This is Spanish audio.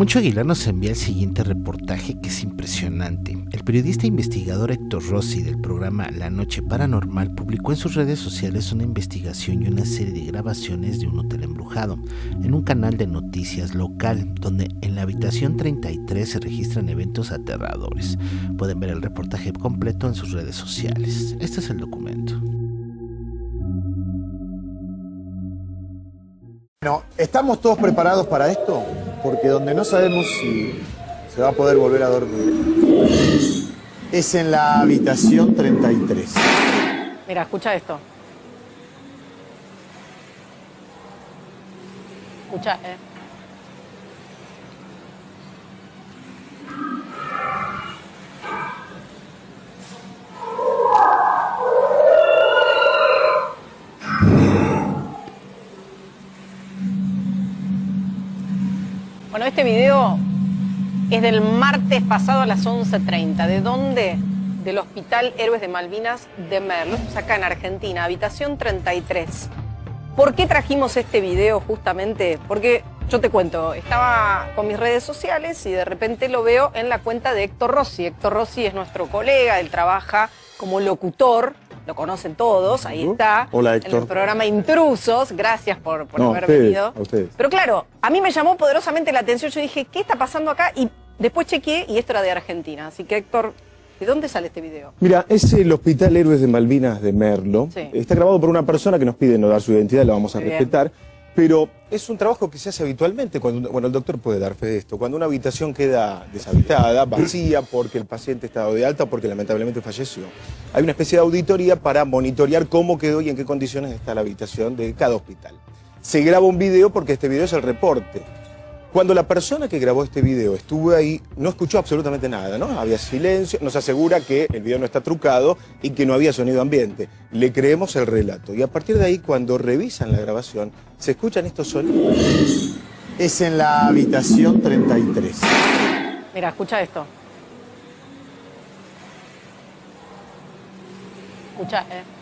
Poncho Aguilar nos envía el siguiente reportaje que es impresionante. El periodista e investigador Héctor Rossi del programa La Noche Paranormal publicó en sus redes sociales una investigación y una serie de grabaciones de un hotel embrujado en un canal de noticias local, donde en la habitación 33 se registran eventos aterradores. Pueden ver el reportaje completo en sus redes sociales. Este es el documento. Bueno, ¿estamos todos preparados para esto? Porque donde no sabemos si se va a poder volver a dormir es en la habitación 33. Mira, escucha esto. Escucha, Bueno, este video es del martes pasado a las 11:30. ¿De dónde? Del Hospital Héroes de Malvinas de Merlo, acá en Argentina, habitación 33. ¿Por qué trajimos este video justamente? Porque yo te cuento, estaba con mis redes sociales y de repente lo veo en la cuenta de Héctor Rossi. Héctor Rossi es nuestro colega, él trabaja como locutor. Lo conocen todos, ahí está. Hola, Héctor. En el programa Intrusos. Gracias por haber ustedes, venido. a ustedes. Pero claro, a mí me llamó poderosamente la atención. Yo dije, ¿qué está pasando acá? Y después chequeé y esto era de Argentina. Así que, Héctor, ¿de dónde sale este video? Mira, es el Hospital Héroes de Malvinas de Merlo. Sí. Está grabado por una persona que nos pide no dar su identidad, la vamos a Muy respetar. Pero es un trabajo que se hace habitualmente cuando, bueno, el doctor puede dar fe de esto, cuando una habitación queda deshabitada, vacía, porque el paciente está dado de alta o porque lamentablemente falleció. Hay una especie de auditoría para monitorear cómo quedó y en qué condiciones está la habitación de cada hospital. Se graba un video porque este video es el reporte. Cuando la persona que grabó este video estuvo ahí, no escuchó absolutamente nada, ¿no? Había silencio, nos asegura que el video no está trucado y que no había sonido ambiente. Le creemos el relato. Y a partir de ahí, cuando revisan la grabación, se escuchan estos sonidos. Es en la habitación 33. Mira, escucha esto. Escucha,